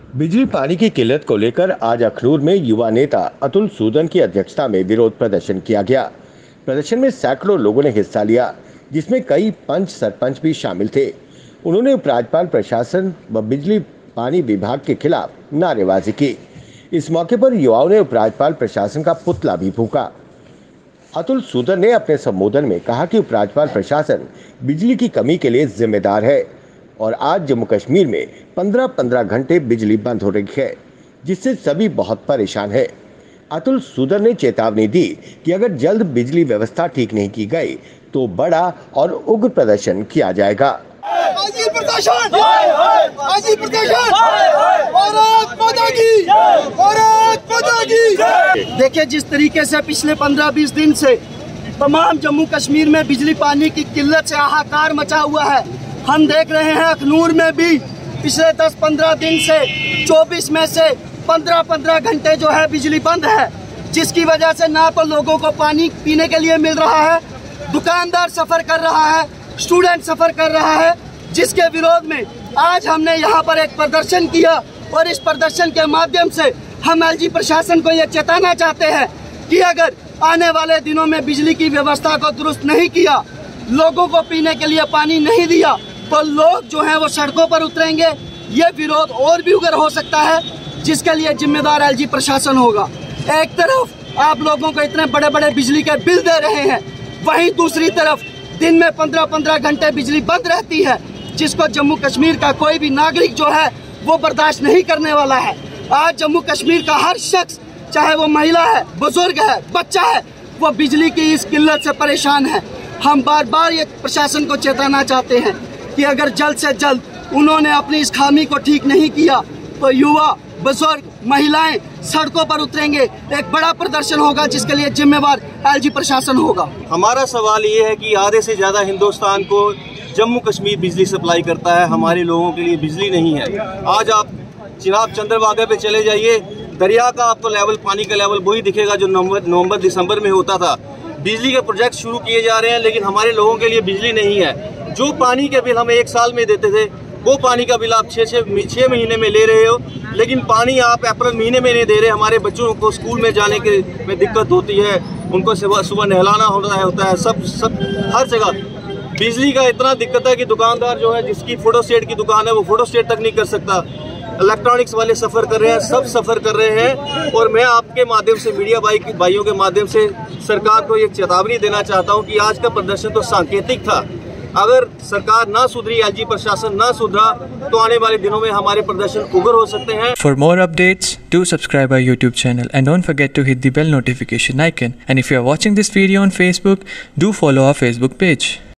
बिजली पानी की किल्लत को लेकर आज अखनूर में युवा नेता अतुल सूदन की अध्यक्षता में विरोध प्रदर्शन किया गया। प्रदर्शन में सैकड़ों लोगों ने हिस्सा लिया, जिसमें कई पंच सरपंच भी शामिल थे। उन्होंने उपराज्यपाल प्रशासन व बिजली पानी विभाग के खिलाफ नारेबाजी की। इस मौके पर युवाओं ने उपराज्यपाल प्रशासन का पुतला भी फूंका। अतुल सूदन ने अपने संबोधन में कहा कि उपराज्यपाल प्रशासन बिजली की कमी के लिए जिम्मेदार है और आज जम्मू कश्मीर में 15-15 घंटे बिजली बंद हो रही है, जिससे सभी बहुत परेशान हैं। अतुल सूदन ने चेतावनी दी कि अगर जल्द बिजली व्यवस्था ठीक नहीं की गई तो बड़ा और उग्र प्रदर्शन किया जाएगा। देखिए, जिस तरीके से पिछले 15-20 दिन से तमाम जम्मू कश्मीर में बिजली पानी की किल्लत से हाहाकार मचा हुआ है। हम देख रहे हैं अखनूर में भी पिछले 10-15 दिन से 24 में से 15-15 घंटे जो है बिजली बंद है, जिसकी वजह से ना तो लोगों को पानी पीने के लिए मिल रहा है, दुकानदार सफर कर रहा है, स्टूडेंट सफर कर रहा है, जिसके विरोध में आज हमने यहाँ पर एक प्रदर्शन किया। और इस प्रदर्शन के माध्यम से हम एलजी प्रशासन को ये चेताना चाहते हैं कि अगर आने वाले दिनों में बिजली की व्यवस्था को दुरुस्त नहीं किया, लोगों को पीने के लिए पानी नहीं दिया, तो लोग जो हैं वो सड़कों पर उतरेंगे। ये विरोध और भी उग्र हो सकता है, जिसके लिए जिम्मेदार एलजी प्रशासन होगा। एक तरफ आप लोगों को इतने बड़े बड़े बिजली के बिल दे रहे हैं, वहीं दूसरी तरफ दिन में 15-15 घंटे बिजली बंद रहती है, जिसको जम्मू कश्मीर का कोई भी नागरिक जो है वो बर्दाश्त नहीं करने वाला है। आज जम्मू कश्मीर का हर शख्स, चाहे वो महिला है, बुजुर्ग है, बच्चा है, वो बिजली की इस किल्लत से परेशान है। हम बार बार ये प्रशासन को चेताना चाहते हैं कि अगर जल्द से जल्द उन्होंने अपनी इस खामी को ठीक नहीं किया तो युवा, बुजुर्ग, महिलाएं सड़कों पर उतरेंगे। एक बड़ा प्रदर्शन होगा, जिसके लिए जिम्मेवार एलजी प्रशासन होगा। हमारा सवाल ये है कि आधे से ज़्यादा हिंदुस्तान को जम्मू कश्मीर बिजली सप्लाई करता है, हमारे लोगों के लिए बिजली नहीं है। आज आप चिनाब चंद्रभागा पे चले जाइए, दरिया का आपको लेवल, पानी का लेवल वही दिखेगा जो नवंबर दिसंबर में होता था। बिजली के प्रोजेक्ट शुरू किए जा रहे हैं, लेकिन हमारे लोगों के लिए बिजली नहीं है। जो पानी के बिल हम 1 साल में देते थे, वो पानी का बिल आप 6 महीने में ले रहे हो, लेकिन पानी आप अप्रैल महीने में नहीं दे रहे। हमारे बच्चों को स्कूल में जाने के में दिक्कत होती है, उनको सुबह नहलाना होता है, सब हर जगह बिजली का इतना दिक्कत है कि दुकानदार जो है, जिसकी फोटोस्टेट की दुकान है, वो फोटोस्टेट तक नहीं कर सकता। इलेक्ट्रॉनिक्स वाले सफ़र कर रहे हैं, सब सफ़र कर रहे हैं। और मैं आपके माध्यम से, मीडिया भाइयों के माध्यम से सरकार को ये चेतावनी देना चाहता हूँ कि आज का प्रदर्शन तो सांकेतिक था। अगर सरकार ना सुधरी, एलजी प्रशासन ना सुधरा, तो आने वाले दिनों में हमारे प्रदर्शन उग्र हो सकते हैं। For more updates, do subscribe our YouTube channel and don't forget to hit the bell notification icon. And if you are watching this video on Facebook, do follow our Facebook page.